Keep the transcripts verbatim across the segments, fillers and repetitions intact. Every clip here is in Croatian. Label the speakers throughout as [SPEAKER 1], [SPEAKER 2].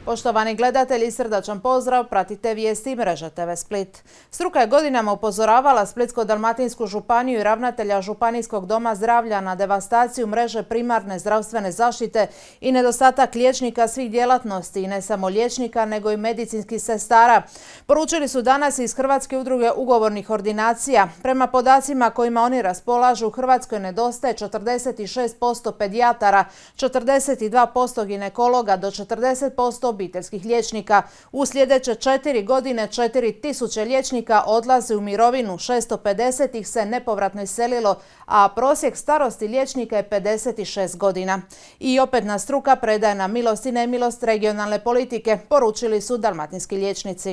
[SPEAKER 1] Poštovani gledatelji, srdačan pozdrav, pratite vijesti mreže te ve Split. Struka je godinama upozoravala Splitsko-dalmatinsku županiju i ravnatelja Županijskog doma zdravlja na devastaciju mreže primarne zdravstvene zaštite i nedostatak liječnika svih djelatnosti, i ne samo liječnika, nego i medicinskih sestara. Poručili su danas iz Hrvatske udruge ugovornih ordinacija. Prema podacima kojima oni raspolažu, u Hrvatskoj nedostaje četrdeset šest posto pedijatara, četrdeset dva posto ginekologa do četrdeset posto obiteljskih liječnika. U sljedeće četiri godine četiri tisuće liječnika odlazi u mirovinu, šesto pedeset ih se nepovratno iselilo, a prosjek starosti liječnika je pedeset šest godina. I opet nas struka predaje na milost i nemilost regionalne politike, poručili su dalmatinski liječnici.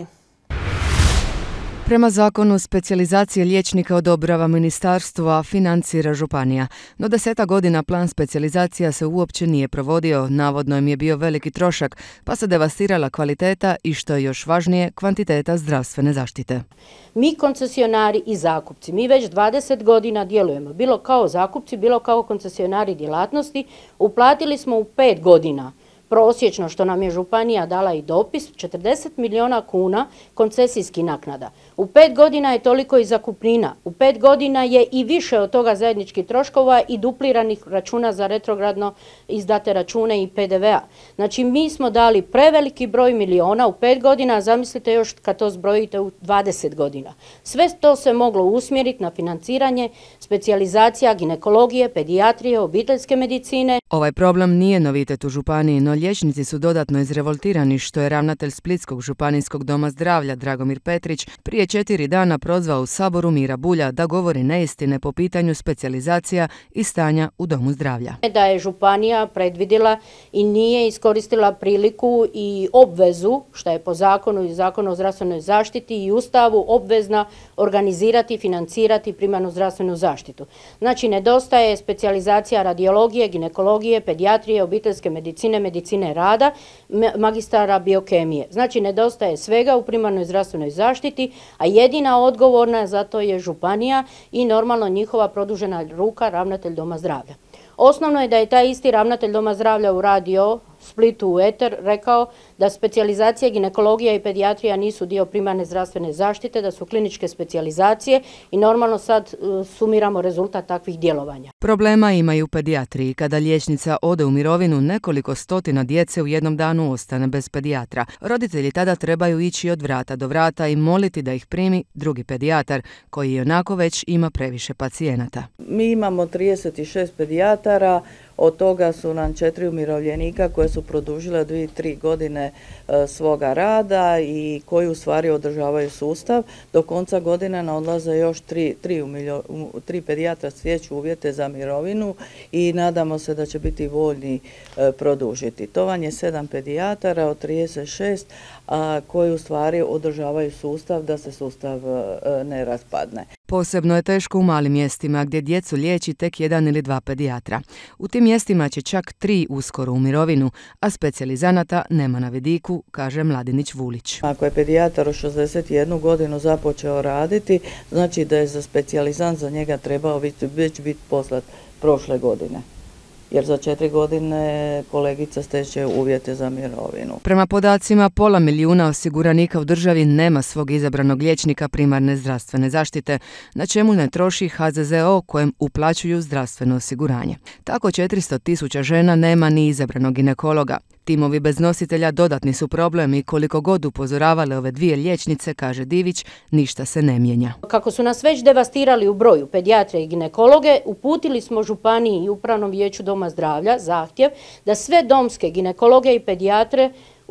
[SPEAKER 2] Prema zakonu, specijalizacije liječnika odobrava ministarstvo, a financira županija. No deseta godina plan specijalizacija se uopće nije provodio, navodno im je bio veliki trošak, pa se devastirala kvaliteta i, što je još važnije, kvantiteta zdravstvene zaštite.
[SPEAKER 3] Mi koncesionari i zakupci, mi već dvadeset godina djelujemo, bilo kao zakupci, bilo kao koncesionari djelatnosti, uplatili smo u pet godina. Prosječno, što nam je županija dala i dopis, četrdeset milijuna kuna koncesijskih naknada. U pet godina je toliko i zakupnina. U pet godina je i više od toga zajedničkih troškova i dupliranih računa za retrogradno izdate račune i pe de ve a. Znači, mi smo dali preveliki broj miliona u pet godina, a zamislite još kad to zbrojite u dvadeset godina. Sve to se moglo usmjeriti na financiranje specijalizacija ginekologije, pedijatrije, obiteljske medicine.
[SPEAKER 2] Ovaj problem nije novitet u županiji, no liječnici su dodatno izrevoltirani, što je ravnatelj Splitskog županijskog doma zdravlja Dragomir Petrić prije četiri dana prozvao u Saboru Mira Bulja da govori neistine po pitanju specijalizacija i stanja u domu zdravlja.
[SPEAKER 3] Da je županija predvidjela i nije iskoristila priliku i obvezu, što je po zakonu i zakonu o zdravstvenoj zaštiti i Ustavu obvezna organizirati i financirati primarnu zdravstvenu zaštitu. Znači, nedostaje specijalizacija radiologije, ginekologije, pedijatrije, obiteljske medicine, medicine rada, magistara biokemije. Znači, nedostaje svega u primarnoj zdravstvenoj zaštiti, a jedina odgovorna za to je županija i normalno njihova produžena ruka, ravnatelj doma zdravlja. Osnovno je da je taj isti ravnatelj doma zdravlja u radio Splitu u eter rekao da specijalizacije ginekologija i pedijatrija nisu dio primarne zdravstvene zaštite, da su kliničke specijalizacije i normalno sad sumiramo rezultat takvih djelovanja.
[SPEAKER 2] Problema ima i u pedijatriji. Kada liječnica ode u mirovinu, nekoliko stotina djece u jednom danu ostane bez pedijatra. Roditelji tada trebaju ići od vrata do vrata i moliti da ih primi drugi pedijatar, koji ionako već ima previše pacijenata.
[SPEAKER 4] Mi imamo trideset šest pedijatara, od toga su nam četiri umirovljenika koje su produžile dvije, tri godine e, svoga rada i koji u stvari održavaju sustav. Do konca godine nam odlaze još tri, tri, umiljo, tri pedijatra stječu uvjete za mirovinu i nadamo se da će biti voljni e, produžiti. To vam je sedam pedijatara od trideset šest a, koji u stvari održavaju sustav da se sustav e, ne raspadne.
[SPEAKER 2] Posebno je teško u malim mjestima gdje djecu liječi tek jedan ili dva pedijatra. U tim mjestima će čak tri uskoro u mirovinu, a specijalizanata nema na vidiku, kaže Mladinić Vulić.
[SPEAKER 4] Ako je pedijatar od šezdeset jednu godinu započeo raditi, znači da je za specijalizant za njega trebao već biti poslat prošle godine. Jer za četiri godine kolegica steče uvjete za mirovinu.
[SPEAKER 2] Prema podacima, pola milijuna osiguranika u državi nema svog izabranog liječnika primarne zdravstvene zaštite, na čemu ne troši ha ze ze o kojem uplaćuju zdravstveno osiguranje. Tako četiristo tisuća žena nema ni izabranog ginekologa. Timovi bez nositelja dodatni su problem i koliko god upozoravale ove dvije liječnice, kaže Divić, ništa se ne mijenja.
[SPEAKER 3] Kako su nas već devastirali u broju pedijatre i ginekologe, uputili smo županiji i upravnom vijeću doma zdravlja zahtjev da sve domske ginekologe i pedijatre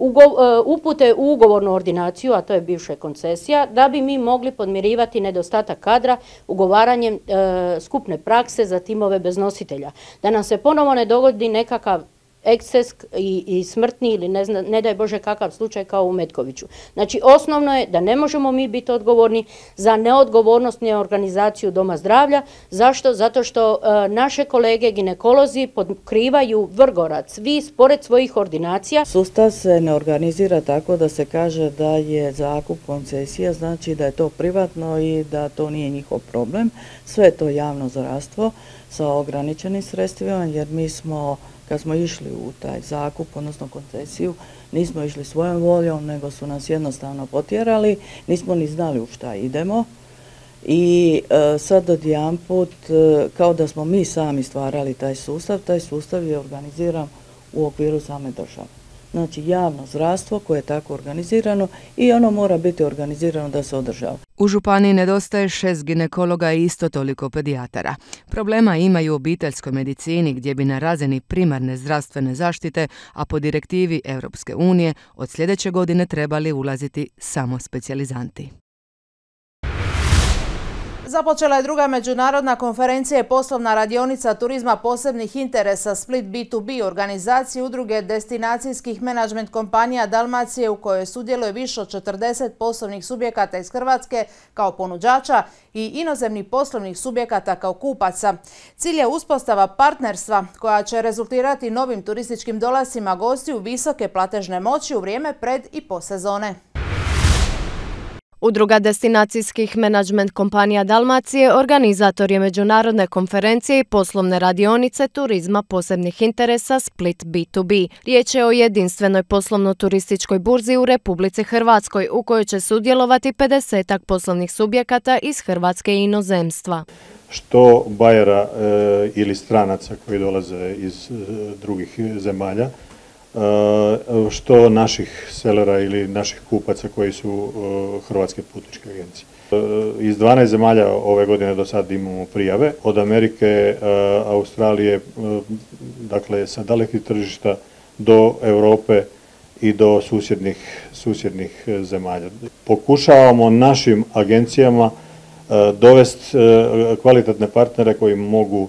[SPEAKER 3] upute u ugovornu ordinaciju, a to je bivša koncesija, da bi mi mogli podmirivati nedostatak kadra ugovaranjem e, skupne prakse za timove bez nositelja. Da nam se ponovo ne dogodi nekakav eksces i, i smrtni ili ne, zna, ne daj Bože kakav slučaj kao u Metkoviću. Znači, osnovno je da ne možemo mi biti odgovorni za neodgovornost i organizaciju doma zdravlja. Zašto? Zato što e, naše kolege ginekolozi podkrivaju Vrgorac, vi pored svojih ordinacija.
[SPEAKER 4] Sustav se ne organizira tako da se kaže da je zakup koncesija, znači da je to privatno i da to nije njihov problem. Sve je to javno zdravstvo sa ograničenim sredstvima, jer mi smo kad smo išli u taj zakup, odnosno koncesiju, Nismo išli svojom voljom, nego su nas jednostavno potjerali, nismo ni znali u šta idemo. I e, sad odjedanput, e, kao da smo mi sami stvarali taj sustav, taj sustav je organiziran u okviru same države. Znači javno zdravstvo koje je tako organizirano i ono mora biti organizirano da se održava.
[SPEAKER 2] U županiji nedostaje šest ginekologa i isto toliko pedijatara. Problema imaju u obiteljskoj medicini gdje bi na razini primarne zdravstvene zaštite, a po direktivi Europske unije, od sljedeće godine trebali ulaziti samo specijalizanti.
[SPEAKER 1] Započela je druga međunarodna konferencija i poslovna radionica turizma posebnih interesa Split B to B organizacije udruge destinacijskih menadžment kompanija Dalmacije u kojoj sudjeluje više od četrdeset poslovnih subjekata iz Hrvatske kao ponuđača i inozemnih poslovnih subjekata kao kupaca. Cilj je uspostava partnerstva koja će rezultirati novim turističkim dolascima gostiju visoke platežne moći u vrijeme pred i posezone.
[SPEAKER 5] Udruga destinacijskih menadžment kompanija Dalmacije organizator je međunarodne konferencije i poslovne radionice turizma posebnih interesa Split B to B. Riječ je o jedinstvenoj poslovno-turističkoj burzi u Republici Hrvatskoj u kojoj će sudjelovati pedesetak poslovnih subjekata iz Hrvatske i inozemstva.
[SPEAKER 6] Što bajera e, ili stranaca koji dolaze iz e, drugih zemalja, što naših selera ili naših kupaca koji su hrvatske putničke agencije. Iz dvanaest zemalja ove godine do sad imamo prijave, od Amerike, Australije, dakle sa dalekih tržišta do Europe i do susjednih, susjednih zemalja. Pokušavamo našim agencijama dovesti kvalitetne partnere koji mogu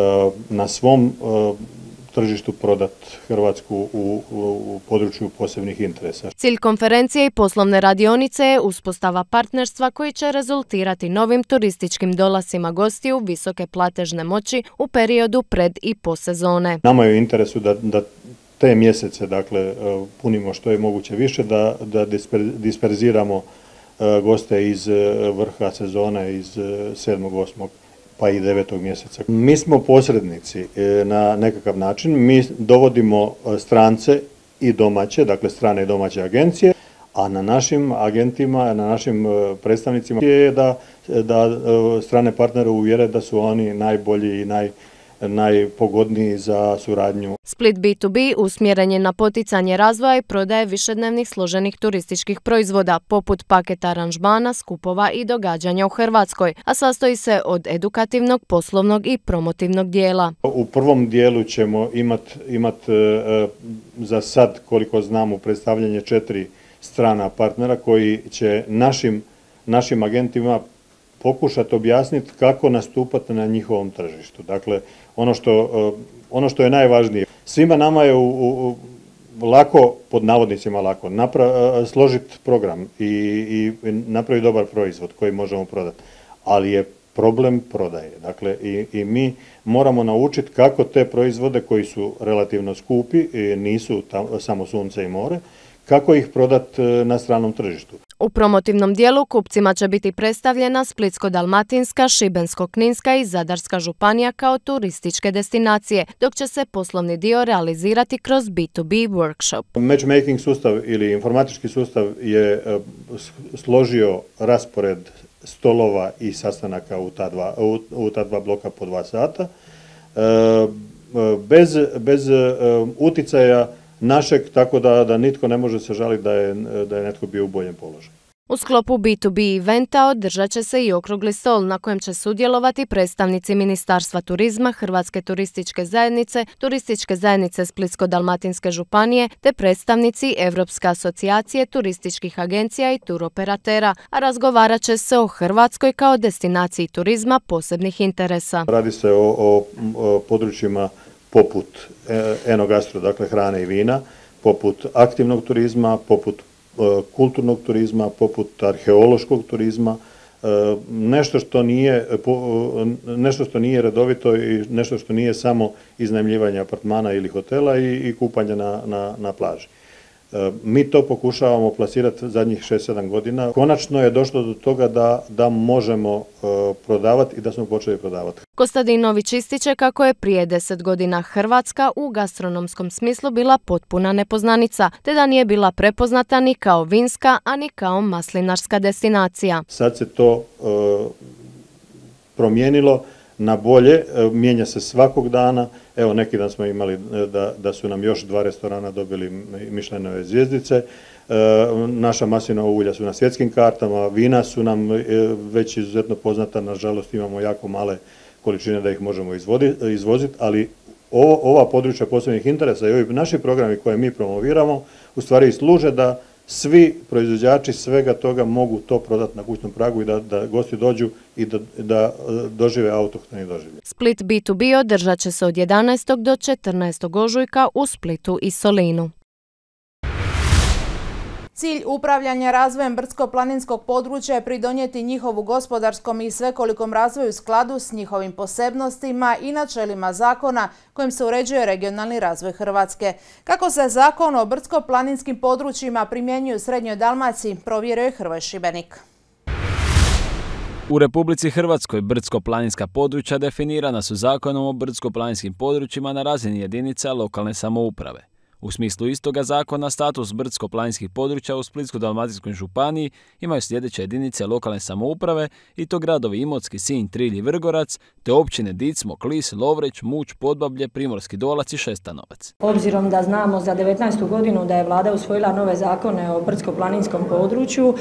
[SPEAKER 6] na svom tržištu prodat Hrvatsku u, u, u području posebnih interesa.
[SPEAKER 5] Cilj konferencije i poslovne radionice je uspostava partnerstva koji će rezultirati novim turističkim dolascima gostiju visoke platežne moći u periodu pred i posezone.
[SPEAKER 6] Nama je u interesu da, da te mjesece, dakle, punimo što je moguće više, da, da disper, disperziramo goste iz vrha sezone, iz sedmog, osmog pa i devetog mjeseca. Mi smo posrednici na nekakav način, mi dovodimo strance i domaće, dakle strane i domaće agencije, a na našim agentima, na našim predstavnicima je da, da strane partnere uvjere da su oni najbolji i naj najpogodniji za suradnju.
[SPEAKER 5] Split B to B usmjeren je na poticanje razvoja i prodaje višednevnih složenih turističkih proizvoda, poput paketa aranžmana, skupova i događanja u Hrvatskoj, a sastoji se od edukativnog, poslovnog i promotivnog dijela.
[SPEAKER 6] U prvom dijelu ćemo imati imat, e, za sad, koliko znamo, predstavljanje četiri strana partnera koji će našim, našim agentima pokušati objasniti kako nastupati na njihovom tržištu. Dakle, ono što, ono što je najvažnije, svima nama je u, u, lako, pod navodnicima lako, napra, složiti program i, i napraviti dobar proizvod koji možemo prodati, ali je problem prodaje. Dakle, i, i mi moramo naučiti kako te proizvode koji su relativno skupi, nisu tam, samo sunce i more, kako ih prodati na stranom tržištu.
[SPEAKER 5] U promotivnom dijelu kupcima će biti predstavljena Splitsko-dalmatinska, Šibensko-kninska i Zadarska županija kao turističke destinacije, dok će se poslovni dio realizirati kroz B to B workshop.
[SPEAKER 6] Matchmaking sustav ili informatički sustav je složio raspored stolova i sastanaka u ta dva, u, u ta dva bloka po dva sata, bez, bez uticaja našeg, tako da, da nitko ne može se žaliti da je, da je netko bio u boljem položaju.
[SPEAKER 5] U sklopu B to B eventa održat će se i okrugli stol na kojem će sudjelovati predstavnici Ministarstva turizma, Hrvatske turističke zajednice, Turističke zajednice Splitsko-dalmatinske županije te predstavnici Europske asocijacije turističkih agencija i turoperatera, a razgovarat će se o Hrvatskoj kao destinaciji turizma posebnih interesa.
[SPEAKER 6] Radi se o, o, o područjima poput enogastro, dakle hrane i vina, poput aktivnog turizma, poput kulturnog turizma, poput arheološkog turizma, nešto što nije, nešto što nije redovito i nešto što nije samo iznajmljivanje apartmana ili hotela i, i kupanje na, na, na plaži. Mi to pokušavamo plasirati zadnjih šest sedam godina. Konačno je došlo do toga da, da možemo prodavati i da smo počeli prodavati.
[SPEAKER 5] Kostadinović ističe kako je prije deset godina Hrvatska u gastronomskom smislu bila potpuna nepoznanica, te da nije bila prepoznata ni kao vinska, a ni kao maslinarska destinacija.
[SPEAKER 6] Sad se to e, promijenilo na bolje, mijenja se svakog dana. Evo, neki dan smo imali da, da su nam još dva restorana dobili Mišlenove zvjezdice. E, naša maslinova ulja su na svjetskim kartama, vina su nam već izuzetno poznata, nažalost imamo jako male količine da ih možemo izvoziti, ali ovo, ova područja posebnih interesa i ovi naši programi koje mi promoviramo u stvari služe da svi proizvođači svega toga mogu to prodati na kućnom pragu i da, da gosti dođu i da, da dožive autohtoni doživljaj.
[SPEAKER 5] Split B to B održat će se od jedanaestog do četrnaestog ožujka u Splitu i Solinu.
[SPEAKER 1] Cilj upravljanja razvojem brdsko-planinskog područja je pridonijeti njihovu gospodarskom i svekolikom razvoju u skladu s njihovim posebnostima i načelima zakona kojim se uređuje regionalni razvoj Hrvatske. Kako se zakon o brdsko-planinskim područjima primjenjuje u Srednjoj Dalmaciji, provjerio je Hrvoje Šibenik.
[SPEAKER 7] U Republici Hrvatskoj brdsko-planinska područja definirana su zakonom o brdsko-planinskim područjima na razini jedinica lokalne samouprave. U smislu istoga zakona status brdsko-planinskih područja u Splitsko-dalmatinskoj županiji imaju sljedeće jedinice lokalne samouprave i to gradovi Imotski, Sinj, Trilj i Vrgorac, te općine Dicmo, Klis, Lovreć, Muć, Podbablje, Primorski Dolac i Šestanovac.
[SPEAKER 8] Obzirom da znamo za devetnaestu godinu da je vlada usvojila nove zakone o brdsko-planinskom području,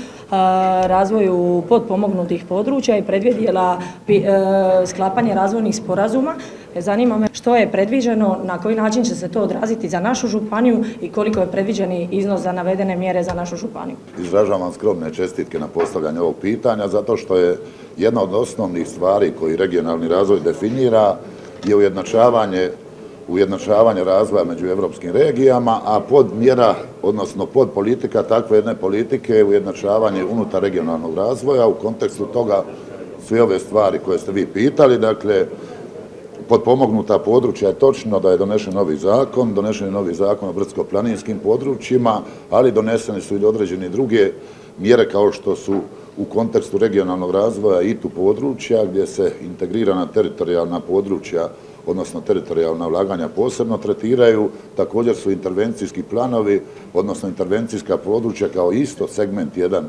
[SPEAKER 8] razvoju potpomognutih područja i predvidjela sklapanje razvojnih sporazuma, zanima me što je predviđeno, na koji način će se to odraziti za našu županiju i koliko je predviđeni iznos za navedene mjere za našu županiju.
[SPEAKER 9] Izražavam skromne čestitke na postavljanje ovog pitanja zato što je jedna od osnovnih stvari koji regionalni razvoj definira je ujednačavanje, ujednačavanje razvoja među europskim regijama, a pod mjera, odnosno pod politika takve jedne politike je ujednačavanje unutar regionalnog razvoja. U kontekstu toga sve ove stvari koje ste vi pitali, dakle, potpomognuta područja je točno da je donesen novi zakon, donesen je novi zakon o brdsko-planinskim područjima, ali donesene su i određene druge mjere kao što su u kontekstu regionalnog razvoja I T U područja gdje se integrirana teritorijalna područja, odnosno teritorijalna ulaganja posebno tretiraju. Također su intervencijski planovi, odnosno intervencijska područja kao isto segment jedan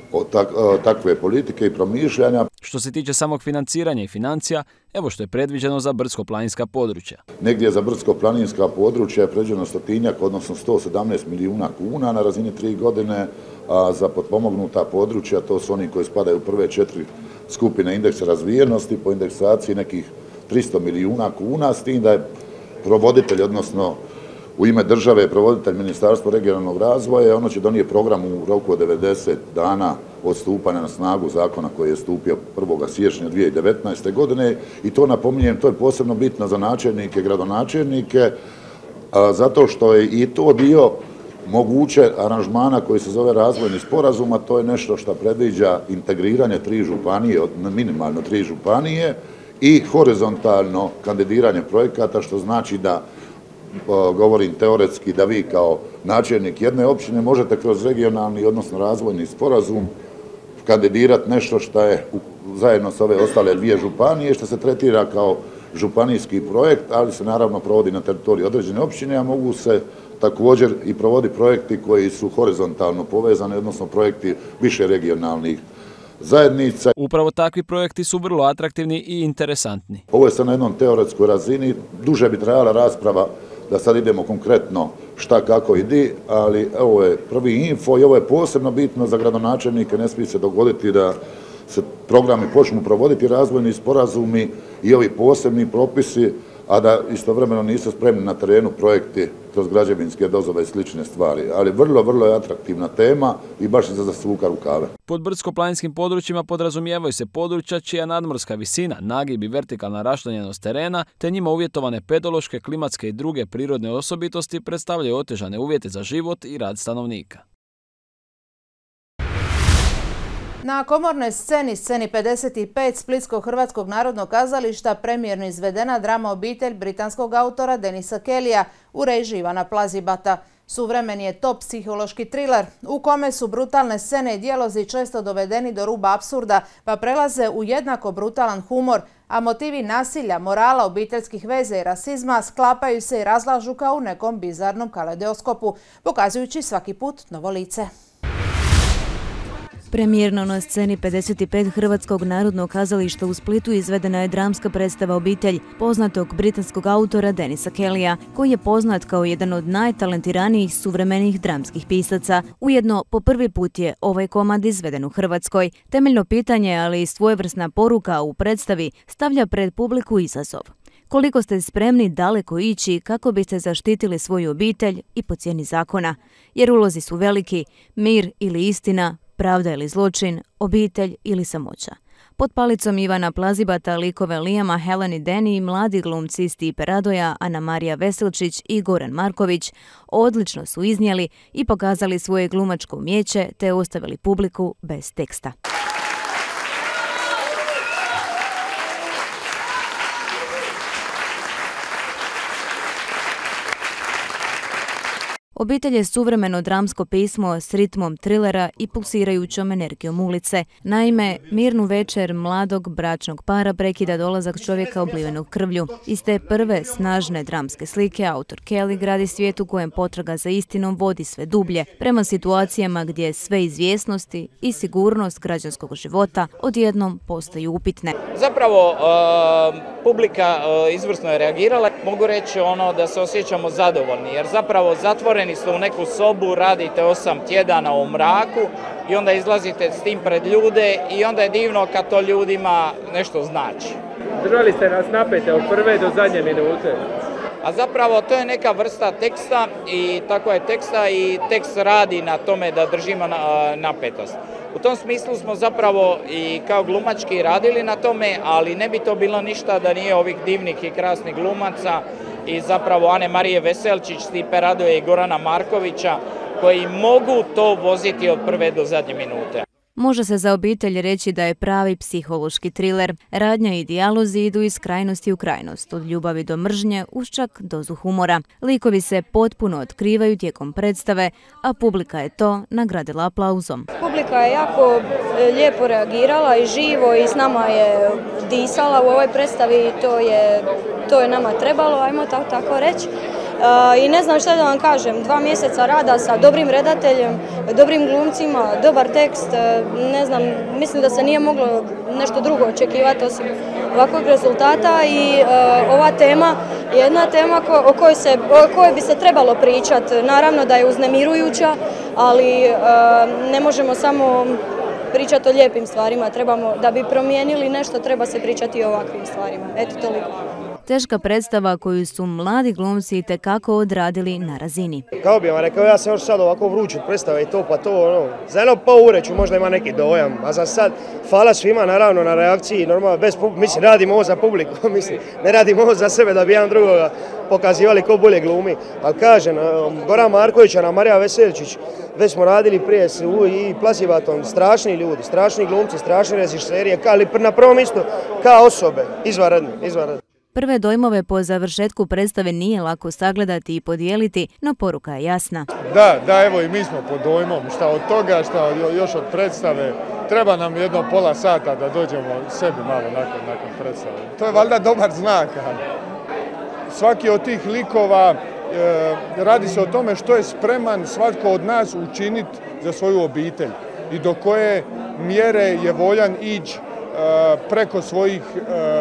[SPEAKER 9] takve politike i promišljanja.
[SPEAKER 7] Što se tiče samog financiranja i financija, evo što je predviđeno za brdsko-planinska područja.
[SPEAKER 9] Negdje za brdsko-planinska područja je predviđeno stotinjak, odnosno sto sedamnaest milijuna kuna na razini tri godine, a za potpomognuta područja, to su oni koji spadaju u prve četiri skupine indeksa razvijenosti, po indeksaciji nekih tristo milijuna kuna, s tim da je provoditelj, odnosno u ime države je provoditelj Ministarstva regionalnog razvoja, ono će donijeti program u roku od devedeset dana od stupanja na snagu zakona koji je stupio prvog siječnja dvije tisuće devetnaeste. godine i to napominjem, to je posebno bitno za načelnike, gradonačelnike, zato što je i to dio moguće aranžmana koji se zove razvojni sporazum, a to je nešto što predviđa integriranje tri županije, minimalno tri županije i horizontalno kandidiranje projekata, što znači da govorim teoretski da vi kao načelnik jedne općine možete kroz regionalni, odnosno razvojni sporazum kandidirati nešto što je zajedno s ove ostale dvije županije, što se tretira kao županijski projekt, ali se naravno provodi na teritoriji određene općine, a mogu se također i provodi projekti koji su horizontalno povezani, odnosno projekti više regionalnih zajednica.
[SPEAKER 7] Upravo takvi projekti su vrlo atraktivni i interesantni.
[SPEAKER 9] Ovo je sad na jednom teoretskoj razini, duže bi trajala rasprava da sad idemo konkretno šta, kako i di, ali ovo je prvi info i ovo je posebno bitno za gradonačelnike, ne smije se dogoditi da se programi počnu provoditi, razvojni sporazumi i ovi posebni propisi, a da istovremeno nisu spremni na terenu projekti kroz građevinske dozvole i slične stvari. Ali vrlo, vrlo je atraktivna tema i baš za zasvuka rukave.
[SPEAKER 7] Pod brdsko-planinskim područjima podrazumijevaju se područja čija nadmorska visina, nagib i vertikalna raščlanjenost terena, te njima uvjetovane pedološke, klimatske i druge prirodne osobitosti predstavljaju otežane uvjete za život i rad stanovnika.
[SPEAKER 1] Na komornoj sceni, sceni pedeset pet Splitsko-hrvatskog narodnog kazališta, premijerno izvedena drama Obitelj britanskog autora Denisa Kellyja u režiji Ivana Plazibata. Suvremeni je to psihološki triler u kome su brutalne scene i dijalozi često dovedeni do ruba apsurda pa prelaze u jednako brutalan humor, a motivi nasilja, morala, obiteljskih veza i rasizma sklapaju se i razlažu kao u nekom bizarnom kaleidoskopu, pokazujući svaki put novo lice.
[SPEAKER 10] Premijerno na sceni pedeset pet Hrvatskog narodnog kazališta u Splitu izvedena je dramska predstava Obitelj poznatog britanskog autora Denisa Kellya, koji je poznat kao jedan od najtalentiranijih suvremenih dramskih pisaca. Ujedno, po prvi put je ovaj komad izveden u Hrvatskoj. Temeljno pitanje, ali i svojevrsna poruka u predstavi stavlja pred publiku izazov. Koliko ste spremni daleko ići kako biste zaštitili svoju obitelj i po cijeni zakona? Jer ulozi su veliki, mir ili istina, pravda ili zločin, obitelj ili samoća. Pod palicom Ivana Plazibata likove Lijama, Helen i Deni i mladi glumci Stipe Radoja, Ana Marija Veselčić i Goran Marković odlično su iznijeli i pokazali svoje glumačko umijeće te ostavili publiku bez teksta. Obitelj je suvremeno dramsko pismo s ritmom trilera i pulsirajućom energijom ulice. Naime, mirnu večer mladog bračnog para prekida dolazak čovjeka oblivenog krvlju. Iz te prve snažne dramske slike autor Kelly gradi svijet u kojem potraga za istinom vodi sve dublje, prema situacijama gdje sve izvjesnosti i sigurnost građanskog života odjednom postaju upitne.
[SPEAKER 11] Zapravo, publika izvrsno je reagirala. Mogu reći ono da se osjećamo zadovoljni, jer zapravo zatvoreni ste u neku sobu, radite osam tjedana u mraku i onda izlazite s tim pred ljude i onda je divno kad to ljudima nešto znači.
[SPEAKER 12] Držali ste nas napete od prve do zadnje minute.
[SPEAKER 11] A zapravo to je neka vrsta teksta i tako je teksta i tekst radi na tome da držimo napetost. U tom smislu smo zapravo i kao glumački radili na tome, ali ne bi to bilo ništa da nije ovih divnih i krasnih glumaca i zapravo Ane Marije Veselčić, Stipe Radoja i Gorana Markovića koji mogu to voziti od prve do zadnje minute.
[SPEAKER 10] Može se za Obitelj reći da je pravi psihološki triler. Radnja i dijalozi idu iz krajnosti u krajnost, od ljubavi do mržnje uz čak dozu humora. Likovi se potpuno otkrivaju tijekom predstave, a publika je to nagradila aplauzom.
[SPEAKER 13] Publika je jako lijepo reagirala i živo i s nama je disala u ovoj predstavi i to je, to je nama trebalo, ajmo tako, tako reći. I ne znam šta da vam kažem, dva mjeseca rada sa dobrim redateljem, dobrim glumcima, dobar tekst, ne znam, mislim da se nije moglo nešto drugo očekivati osim ovakvog rezultata i uh, ova tema je jedna tema ko, o, kojoj se, o kojoj bi se trebalo pričati. Naravno da je uznemirujuća, ali uh, ne možemo samo pričati o lijepim stvarima, trebamo, da bi promijenili nešto treba se pričati i o ovakvim stvarima. Eto toliko.
[SPEAKER 10] Teška predstava koju su mladi glumci itekako odradili na razini.
[SPEAKER 12] Kao bi vam rekao, ja sam još sad ovako vruću predstava i to pa to, ono, za jedno pol ure ću možda ima neki dojam, a za sad hvala svima naravno na reakciji, normalno, bez, mislim, radimo ovo za publiku, mislim, ne radimo ovo za sebe da bi jedan drugoga pokazivali ko bolje glumi, ali kažem, Goran Marković, Ana Marija Veselčić, već smo radili prije s i Plazibatom, strašni ljudi, strašni glumci, strašni režiseri, ali na prvom mjestu kao osobe, izvanredni, izvanredni.
[SPEAKER 10] Prve dojmove po završetku predstave nije lako sagledati i podijeliti, no poruka je jasna.
[SPEAKER 14] Da, da, evo i mi smo pod dojmom, šta od toga, šta još od predstave. Treba nam jedno pola sata da dođemo sebi malo nakon, nakon predstave. To je valjda dobar znak. Svaki od tih likova e, radi se o tome što je spreman svatko od nas učiniti za svoju obitelj i do koje mjere je voljan ići e, preko svojih e,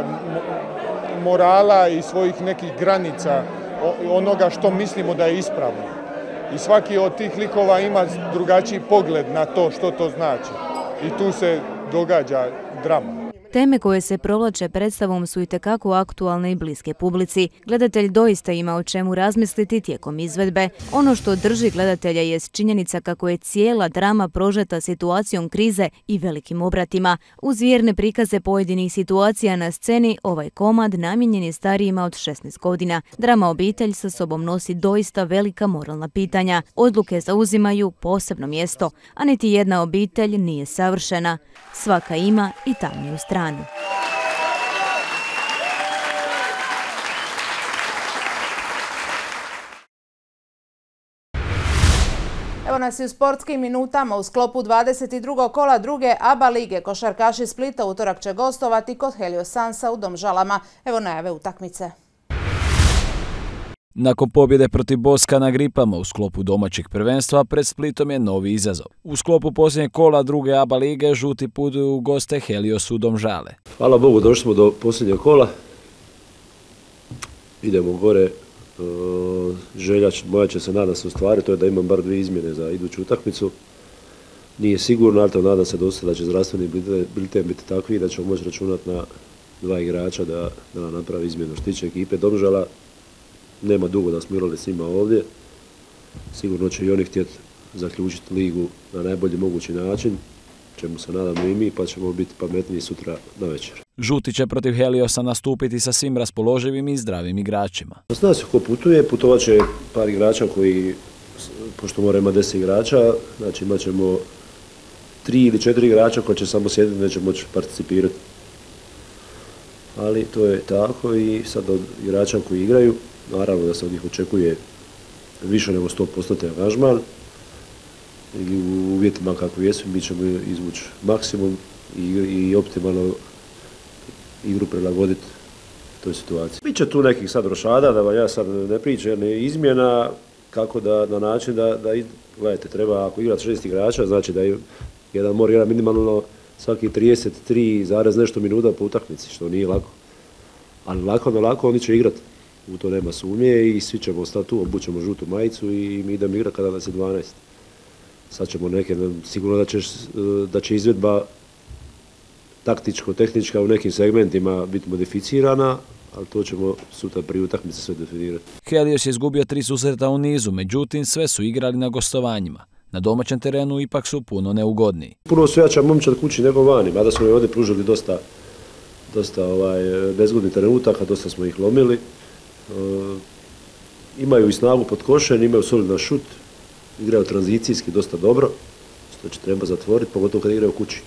[SPEAKER 14] morala i svojih nekih granica onoga što mislimo da je ispravno. I svaki od tih likova ima drugačiji pogled na to što to znači. I tu se događa drama.
[SPEAKER 10] Teme koje se provlače predstavom su itekako aktualne i bliske publici. Gledatelj doista ima o čemu razmisliti tijekom izvedbe. Ono što drži gledatelja je činjenica kako je cijela drama prožeta situacijom krize i velikim obratima. Uz vjerne prikaze pojedinih situacija na sceni, ovaj komad namijenjen je starijima od šesnaest godina. Drama Obitelj sa sobom nosi doista velika moralna pitanja. Odluke zauzimaju posebno mjesto, a niti jedna obitelj nije savršena. Svaka ima i tamniju stranu.
[SPEAKER 1] Evo nas i u sportskim minutama. U sklopu dvadeset drugog kola druge A B A lige košarkaši Splita utorak će gostovati kod Heliosansa u Domžalama. Evo najave utakmice.
[SPEAKER 7] Nakon pobjede protiv Boska na Gripama u sklopu domaćeg prvenstva, pred Splitom je novi izazov. U sklopu posljednjeg kola druge A B A lige žuti putuju u goste Helios u Domžale.
[SPEAKER 15] Hvala Bogu, došli smo do posljednjeg kola. Idemo gore. Želja moja će se, nadam se, ostvariti, to je da imam bar dvije izmjene za iduću utakmicu. Nije sigurno, ali to nadam se dosta da će zdravstveni bilten biti takvi da ćemo moći računati na dva igrača da, da nam napravi izmjenu. Što tiče ekipe Domžala, nema dugo da smo igrali s njima ovdje. Sigurno će i oni htjeti zaključiti ligu na najbolji mogući način, čemu se nadamo i mi, pa ćemo biti pametniji sutra na večer.
[SPEAKER 7] Žuti će protiv Heliosa nastupiti sa svim raspoloživim i zdravim igračima.
[SPEAKER 15] Zna se ko putuje, putovat će par igrača koji, pošto mora imati deset igrača, znači imat ćemo tri ili četiri igrača koji će samo sjediti, neće moći participirati. Ali to je tako i sad od igrača koji igraju, naravno da se od njih očekuje više nego sto posto angažman. I u uvjetima kako jesu mi ćemo izvući maksimum i, i optimalno igru prilagoditi toj situaciji. Biće tu nekih sad rošada, da vam ja sad ne pričam, ne izmjena, kako da, na način da, da gledajte, treba ako igrati šest igrača, znači da jedan mora igrati minimalno svaki trideset tri zarez nešto minuta po utakmici, što nije lako. Ali lako na lako oni će igrati, u to nema sumnje i svi ćemo ostati tu, obućemo žutu majicu i mi idemo igrati kada nas je dvanaest. Sad ćemo neke, sigurno da će, da će izvedba taktičko-tehnička u nekim segmentima biti modificirana, ali to ćemo sutra prije utakmice sve definirati.
[SPEAKER 7] Helios je izgubio tri susreta u nizu, međutim sve su igrali na gostovanjima. Na domaćem terenu ipak su puno neugodniji.
[SPEAKER 15] Puno su jača momčad kući nego vani, mada smo i ovdje pružili dosta, dosta ovaj, nezgodnih trenutaka, dosta smo ih lomili. E, imaju i snagu pod košem, imaju solidan šut, igraju tranzicijski dosta dobro, što će treba zatvoriti, pogotovo kad igraju kući.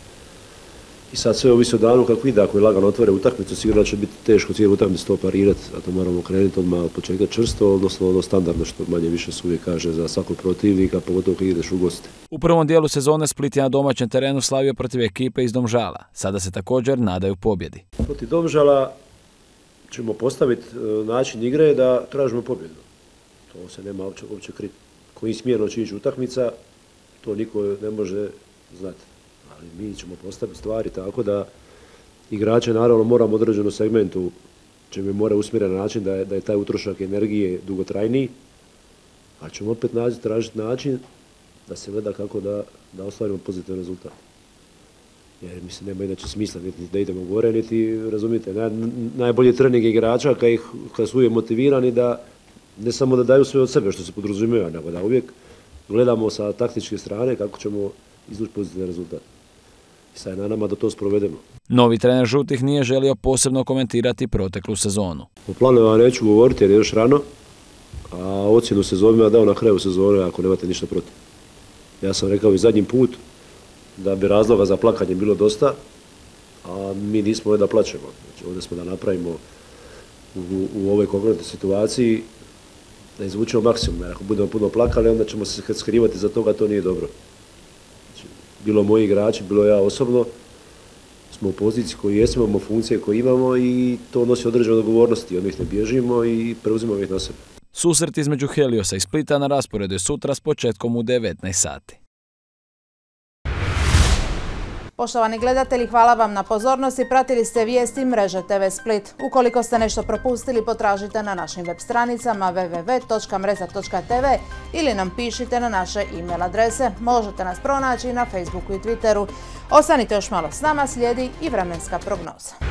[SPEAKER 15] I sad sve ovisi o danu kako ide, ako je lagano otvore utakmicu, sigurno će biti teško cijelu utakmicu to parirati, a to moramo krenuti odmah od početka čvrsto, odnosno ono standardno što manje više se uvijek kaže za svakog protivnika, pogotovo kad ideš u goste.
[SPEAKER 7] U prvom dijelu sezone Split je na domaćem terenu slavio protiv ekipe iz Domžala. Sada se također nadaju pobjedi.
[SPEAKER 15] Protiv Domžala ćemo postaviti način igre da tražimo pobjedu. To se nema uopće, uopće kriti. Koji smjerno će ići utakmica, to niko ne može znati. Ali mi ćemo postaviti stvari tako da igrače naravno moramo u određenom segmentu ćemo mora usmjeriti na način da je, da je taj utrošak energije dugotrajniji, a ćemo opet naći, tražiti način da se gleda kako da, da ostvarimo pozitivan rezultat. Jer mislim nema inače smisla niti da idemo gore, niti razumijete, naj, najbolji trening igrača kad, ih, kad su uvijek motivirani da ne samo da daju sve od sebe što se podrazumijeva, nego da uvijek gledamo sa taktičke strane kako ćemo izvući pozitivan rezultat. I sad je na nama da to sprovedemo.
[SPEAKER 7] Novi trener žutih nije želio posebno komentirati proteklu sezonu.
[SPEAKER 15] O planovima neću govoriti jer je još rano, a ocjenu sezonu ja dao na kraju sezone ako nemate ništa protiv. Ja sam rekao i zadnji put da bi razloga za plakanje bilo dosta, a mi nismo ovdje da plaćemo. Znači, ovdje smo da napravimo u, u ovoj konkretnoj situaciji da izvučemo maksimum, jer ako budemo puno plakali, onda ćemo se skrivati za toga, to nije dobro. Znači, bilo moji igrači, bilo ja osobno, smo u poziciji koju jesmo, imamo funkcije koje imamo i to nosi određene odgovornosti, od njih ne bježimo i preuzimamo ih na sebe.
[SPEAKER 7] Susret između Heliosa i Splita na rasporedu je sutra s početkom u devetnaest sati.
[SPEAKER 1] Poštovani gledatelji, hvala vam na pozornosti. Pratili ste vijesti mreže te ve Split. Ukoliko ste nešto propustili, potražite na našim web stranicama w w w točka mreza točka t v ili nam pišite na naše e-mail adrese. Možete nas pronaći na Facebooku i Twitteru. Ostanite još malo s nama, slijedi i vremenska prognoza.